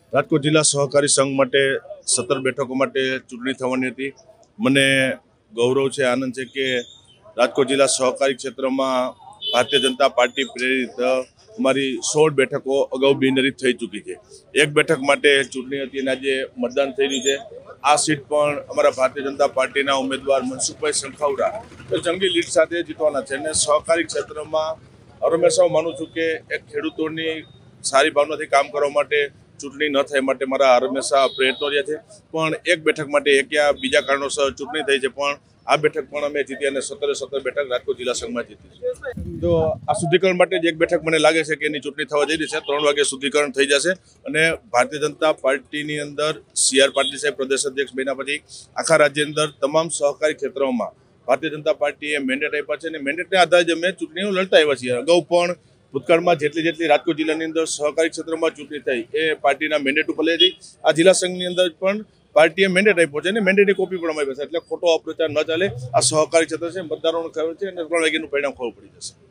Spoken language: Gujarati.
રાજકોટ જિલ્લા સહકારી સંઘ માટે 17 બેઠકો માટે ચૂંટણી થવાની હતી। મને ગૌરવ છે, આનંદ છે કે રાજકોટ જિલ્લા સહકારી ક્ષેત્રમાં ભારતીય જનતા પાર્ટી પ્રેરિત અમારી 16 બેઠકો અગાઉ બિનહરીફ થઈ ચૂકી છે। એક બેઠક માટે ચૂંટણી હતી અને આજે મતદાન થઈ રહ્યું છે। આ સીટ પણ અમારા ભારતીય જનતા પાર્ટીના ઉમેદવાર મનસુખભાઈ સંખાવડા જંગી લીડ સાથે જીતવાના છે અને સહકારી ક્ષેત્રમાં હંમેશા માનું છું કે એક ખેડૂતોની સારી ભાવનાથી કામ કરવા માટે ચૂંટણી ન થાય માટે મારા હંમેશા પ્રયત્નો રહ્યા છે। પણ એક બેઠક માટે એક યા બીજા કારણોસર ચૂંટણી થઈ છે, પણ આ બેઠક પણ અમે જીતી અને 17 બેઠક રાજકોટ જિલ્લા સંઘમાં જીતી છે। તો આ શુદ્ધિકરણ માટે જ એક બેઠક મને લાગે છે કે એની ચૂંટણી થવા જઈ રહી છે। 3 વાગે શુદ્ધિકરણ થઈ જશે અને ભારતીય જનતા પાર્ટીની અંદર CR પાટીલ સાહેબ પ્રદેશ અધ્યક્ષ બન્યા પછી આખા રાજ્યની અંદર તમામ સહકારી ક્ષેત્રોમાં ભારતીય જનતા પાર્ટીએ મેન્ડેટ આપ્યા છે અને મેન્ડેટના આધારે જ અમે ચૂંટણીઓ લડતા આવ્યા છીએ। અગાઉ પણ ભૂતકાળમાં જેટલી રાજકોટ જિલ્લાની અંદર સહકારી ક્ષેત્રમાં ચૂંટણી થઈ એ પાર્ટીના મેન્ડેટ ઉપર લઈ હતી। આ જિલ્લા સંઘની અંદર પણ પાર્ટીએ મેન્ડેટ આપ્યો છે અને મેન્ડેટની કોપી પણ અમારી પાસે, એટલે ખોટો અપપ્રચાર ન ચાલે। આ સહકારી ક્ષેત્ર છે, મતદારોને ખબર છે અને 3 વાગ્યાનું પરિણામ ખબર પડી જશે।